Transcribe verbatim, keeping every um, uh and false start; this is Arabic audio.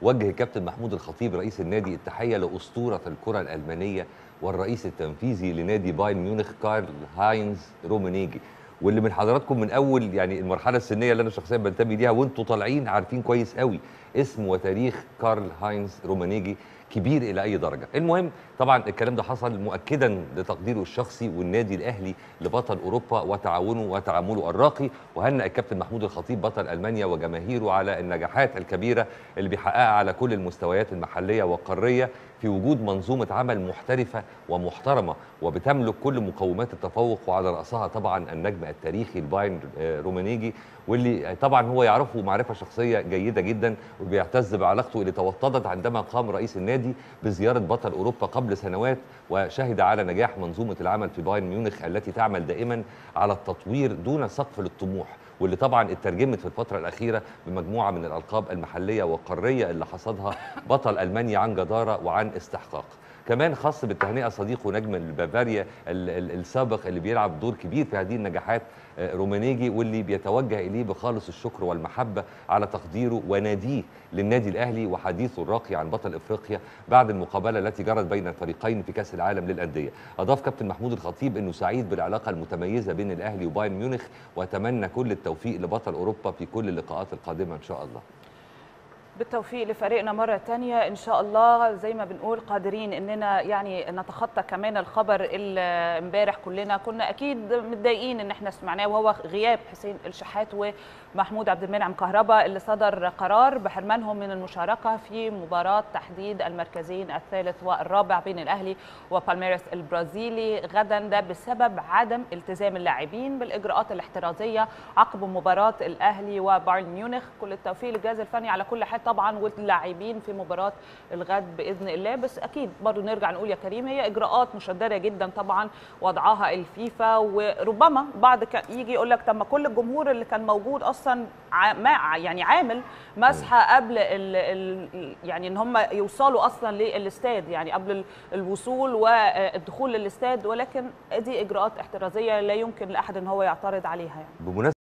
وجه الكابتن محمود الخطيب رئيس النادي التحيه لاسطوره الكره الالمانيه والرئيس التنفيذي لنادي بايرن ميونخ كارل هاينز رومينيجي، واللي من حضراتكم من اول يعني المرحله السنيه اللي انا شخصيا بنتمي ليها وانتم طالعين عارفين كويس قوي اسم وتاريخ كارل هاينز رومينيجي كبير الى اي درجه. المهم طبعا الكلام ده حصل مؤكدا لتقديره الشخصي والنادي الاهلي لبطل اوروبا وتعاونه وتعامله الراقي، وهنأ الكابتن محمود الخطيب بطل المانيا وجماهيره على النجاحات الكبيره اللي بيحققها على كل المستويات المحليه والقاريه في وجود منظومه عمل محترفه ومحترمه وبتملك كل مقومات التفوق، وعلى راسها طبعا النجم التاريخي البايرن رومينيجي، واللي طبعا هو يعرفه معرفه شخصيه جيده جدا وبيعتز بعلاقته اللي توطدت عندما قام رئيس النادي بزياره بطل اوروبا قبل سنوات وشهد على نجاح منظومه العمل في بايرن ميونخ التي تعمل دائما على التطوير دون سقف للطموح، واللي طبعا اترجمت في الفتره الاخيره بمجموعه من الالقاب المحليه والقاريه اللي حصدها بطل المانيا عن جداره وعن استحقاق. كمان خاص بالتهنئه صديقه نجم البافاريا السابق اللي بيلعب دور كبير في هذه النجاحات رومينيجي، واللي بيتوجه اليه بخالص الشكر والمحبه على تقديره وناديه للنادي الاهلي وحديثه الراقي عن بطل افريقيا بعد المقابله التي جرت بين الفريقين في كاس العالم للانديه. اضاف كابتن محمود الخطيب انه سعيد بالعلاقه المتميزه بين الاهلي وبايرن ميونخ واتمنى كل التوفيق لبطل اوروبا في كل اللقاءات القادمه ان شاء الله. بالتوفيق لفريقنا مرة تانية إن شاء الله. زي ما بنقول قادرين إننا يعني نتخطى كمان الخبر اللي امبارح كلنا كنا أكيد متضايقين إن احنا سمعناه، وهو غياب حسين الشحات ومحمود عبد المنعم كهربا اللي صدر قرار بحرمانهم من المشاركة في مباراة تحديد المركزين الثالث والرابع بين الأهلي وبالميراس البرازيلي غدا، ده بسبب عدم التزام اللاعبين بالإجراءات الاحترازية عقب مباراة الأهلي وبايرن ميونخ. كل التوفيق للجهاز الفني على كل حال طبعا واللاعبين في مباراه الغد باذن الله. بس اكيد برضو نرجع نقول يا كريم هي اجراءات مشدده جدا طبعا وضعها الفيفا، وربما بعض يجي يقول لك طب ما كل الجمهور اللي كان موجود اصلا ما يعني عامل مسحه قبل ال ال يعني ان هم يوصلوا اصلا للاستاد، يعني قبل الوصول والدخول للاستاد، ولكن دي اجراءات احترازيه لا يمكن لاحد ان هو يعترض عليها يعني.